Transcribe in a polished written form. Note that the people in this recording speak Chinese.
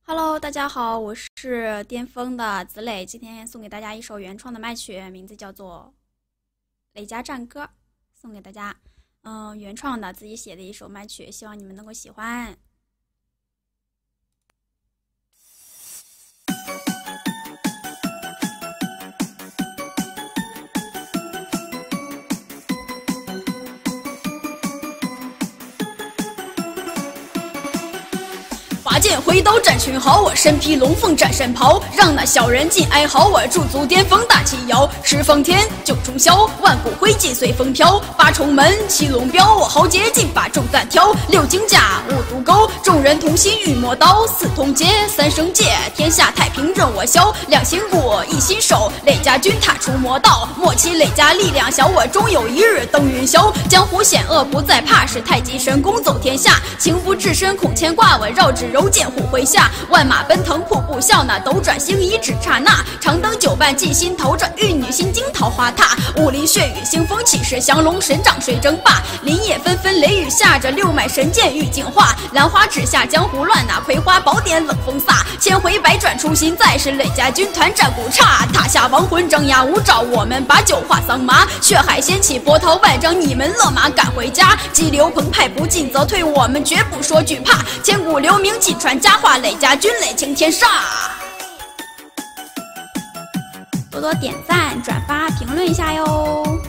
Hello，大家好，我是巅峰的子磊，今天送给大家一首原创的麦曲，名字叫做《磊家战歌》，送给大家。原创的自己写的一首麦曲，希望你们能够喜欢。拔剑挥刀战群豪，我身披龙凤战神袍，让那小人尽哀嚎。我驻足巅峰大旗摇，十方天九重霄，万古灰烬随风飘。八重门七龙标，我豪杰尽把重担挑。六金甲五毒钩，众人同心御魔刀。四通劫三生界，天下太平任我消。两心骨一心守，磊家军踏出魔道。莫欺磊家力量小，我终有一日登云霄。江湖险恶不再怕，是太极神功走天下。情不至深恐牵挂，我绕指柔剑虎麾下。万马奔腾瀑布笑，那斗转星移只刹那。长灯久伴尽心头，这玉女心经桃花踏。武林血雨腥风起时，降龙神掌谁争霸？林叶纷纷雷雨下，这六脉神剑欲净化。兰花指下江湖乱，那葵花宝典冷风飒。千回百转初心在，是磊家军团战鼓刹。塔下亡魂张牙舞爪，我们把酒化桑麻。血海掀起波涛万丈，你们勒马赶回家。激流澎湃不进则退，我们绝不说惧怕。千古留名尽传佳话，磊家军磊倾天煞。多多点赞、转发、评论一下哟。